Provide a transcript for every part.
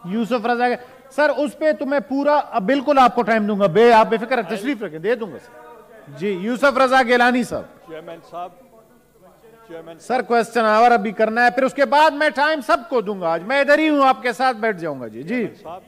यूसुफ रजा sir, उस पे तो मैं पूरा अब बिल्कुल आपको टाइम दूंगा, आप बेफिक्र तशरीफ रखें, दे दूंगा सर। जी यूसुफ रजा गिलानी साहब। चेयरमैन साहब, सर क्वेश्चन आवर अभी करना है, फिर उसके बाद मैं टाइम सबको दूंगा। आज मैं इधर ही हूं, आपके साथ बैठ जाऊंगा। जी जी साहब,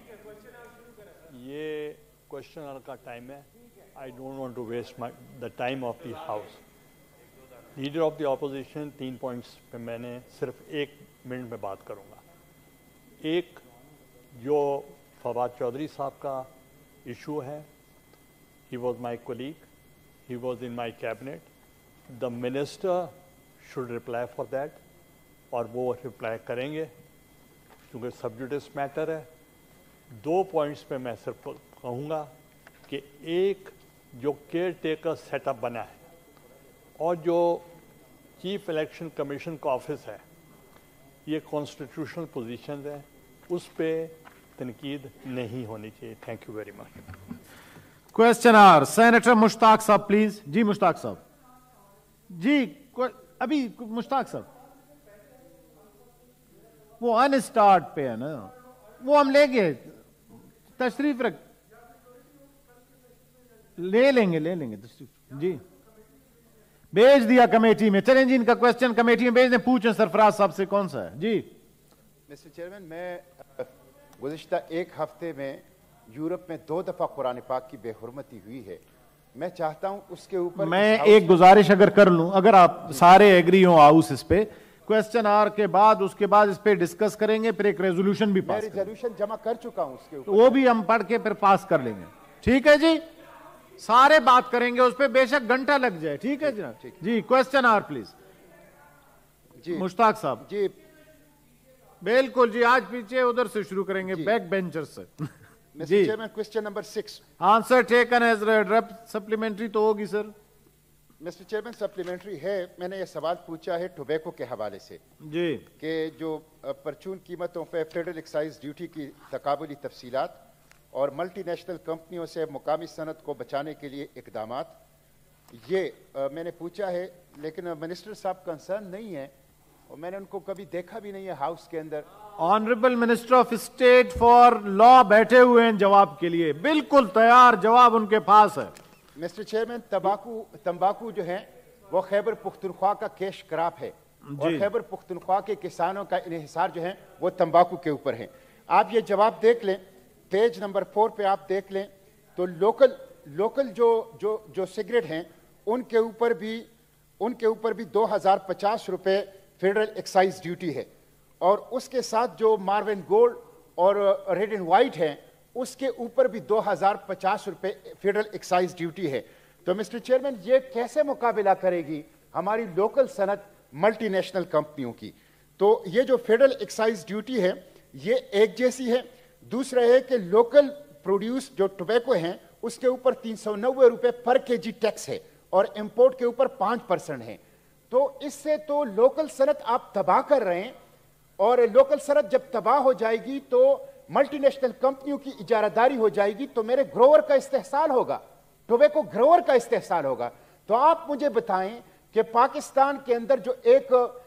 ये क्वेश्चन आवर का टाइम है। I don't want to waste the time of the house. Leader of the opposition, 3 points पे मैंने सिर्फ 1 मिनट में बात करूंगा। एक, जो फवाद चौधरी साहब का इशू है, he was my colleague, he was in my cabinet, the minister should reply for that, और वो रिप्लाई करेंगे क्योंकि सब्जुडिस मैटर है। 2 पॉइंट्स पे मैं सिर्फ कहूँगा कि एक, जो केयर टेकर सेटअप बना है और जो चीफ इलेक्शन कमीशन का ऑफिस है, ये कॉन्स्टिट्यूशनल पोजीशन है, उस पर तनकीद नहीं होनी चाहिए। Thank you very much. Question hour senator Mushtaq साहब प्लीज। जी मुश्ताक साहब। जी अभी मुश्ताक साहब, वो अनस्टार्ट पे है ना, वो हम लेंगे, तशरीफ रख, ले लेंगे तशरीफ। जी भेज दिया कमेटी में। चलें जी, इनका क्वेश्चन कमेटी में भेज दें, पूछें सरफराज साहब से कौन सा है। जी मिस्टर चेयरमैन, मैं गुज़िश्ता 1 हफ्ते में यूरोप में 2 दफा कुरान पाक की बेहुरमती हुई है। मैं चाहता हूं उसके ऊपर मैं एक गुजारिश अगर कर लूं, अगर आप सारे एग्री हो हाउस इस पे, क्वेश्चन आवर के बाद उसके बाद इस पे डिस्कस करेंगे, फिर एक रेजोल्यूशन भी पास करेंगे। रेजोल्यूशन जमा कर चुका हूं उसके ऊपर, तो वो भी हम पढ़ के फिर पास कर लेंगे। ठीक है जी, सारे बात करेंगे उस पे, बेशक घंटा लग जाए। ठीक है जनाब। जी क्वेश्चन आवर प्लीज। जी मुश्ताक साहब। जी बिल्कुल जी, आज पीछे उधर से शुरू करेंगे, बैक बेंचर से। Mister chairman, question number 6, answer taken as read. Supplementary तो होगी सर। मिस्टर चेयरमैन, सप्लीमेंट्री है। मैंने ये सवाल पूछा है टोबैको के हवाले से जी, कि जो परचून कीमतों पर फेडरल एक्साइज ड्यूटी की तकाबुली तफसीलात और मल्टीनेशनल कंपनियों से मुकामी सनत को बचाने के लिए इकदामात, ये मैंने पूछा है, लेकिन मिनिस्टर साहब कंसर्न नहीं है और मैंने उनको कभी देखा भी नहीं है हाउस के अंदर। Honourable minister of state for law बैठे हुए हैं जवाब के लिए, बिल्कुल तैयार जवाब उनके पास है। मिस्टर चेयरमैन, तंबाकू जो है वो खैबर पुख्तनख्वा का कैश क्रॉप है और खैबर पुख्तनख्वा के किसानों का इन्हिसार जो है वो तंबाकू के ऊपर है। आप ये जवाब देख लें, पेज नंबर 4 पे आप देख लें तो लोकल जो सिगरेट हैं उनके ऊपर भी 2050 रुपए फेडरल एक्साइज ड्यूटी है, और उसके साथ जो मार्विन गोल्ड और रेड एंड व्हाइट है उसके ऊपर भी 2050 रुपए फेडरल एक्साइज ड्यूटी है। तो मिस्टर चेयरमैन, ये कैसे मुकाबला करेगी हमारी लोकल सनत मल्टीनेशनल कंपनियों की? तो ये जो फेडरल एक्साइज ड्यूटी है ये एक जैसी है। दूसरा है कि लोकल प्रोड्यूस जो टोबैको हैं उसके ऊपर 390 रुपए पर केजी टैक्स है और इंपोर्ट के ऊपर 5% है। तो इससे तो लोकल सनत आप तबाह कर रहे हैं, और लोकल सनत जब तबाह हो जाएगी तो मल्टीनेशनल कंपनियों की इजारादारी हो जाएगी, तो मेरे ग्रोवर का इस्तेहसाल होगा, टोबैको ग्रोवर का इस्तेहसाल होगा। तो आप मुझे बताएं कि पाकिस्तान के अंदर जो एक